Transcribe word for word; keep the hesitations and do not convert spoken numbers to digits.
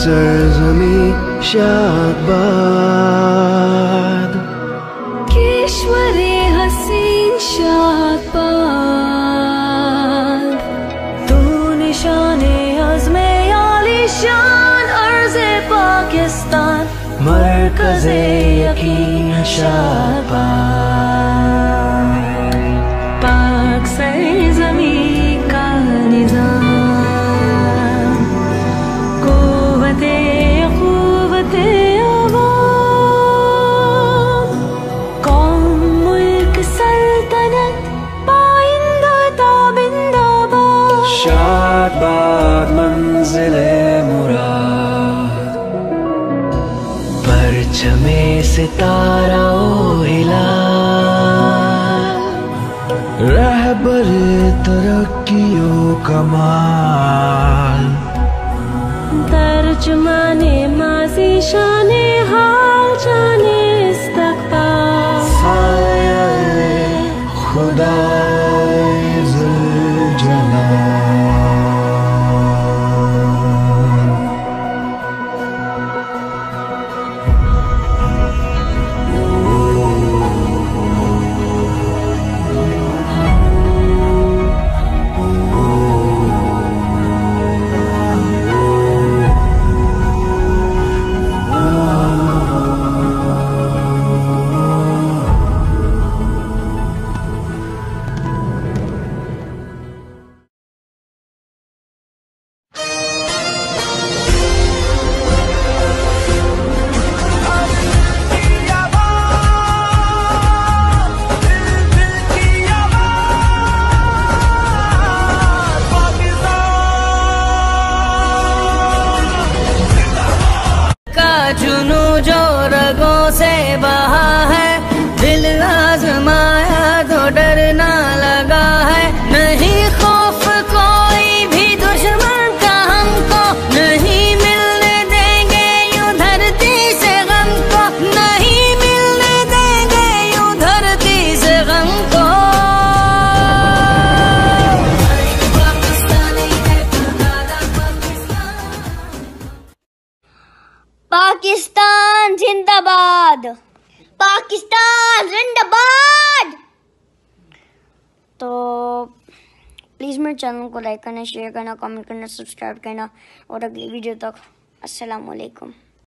सरजमी शादबाद, केशवरे हसीन शादबाद, तू निशाने अज़्मे आलिशान अर्ज़े पाकिस्तान, मरकज़े यकीन शादबाद। पाक सरज़मी का निज़ाम, क़ुव्वते क़ुव्वते अवाम, कौम मुल्क सल्तनत पाइंदा ताबिंदाबाद। शादबाद मंज़िले मुराद, परचमे सितारा ओ हिलाल, रहबर तरक्कियों कमाल, तर्जुमाने माज़ी शाने हाल जाने इस्तक़बाल, साये खुदाए ज़ुलजलाल। जुनू जो रगों से बहा है, दिल आजमाया तो डरना लगा है। नहीं खौफ कोई भी दुश्मन का हमको, नहीं मिलने देंगे यूं धरती से गम को, नहीं मिलने देंगे यूं धरती से गम को। पाकिस्तान जिंदाबाद, पाकिस्तान जिंदाबाद। तो प्लीज़ मेरे चैनल को लाइक करना, शेयर करना, कमेंट करना, सब्सक्राइब करना और अगली वीडियो तक अस्सलाम वालेकुम।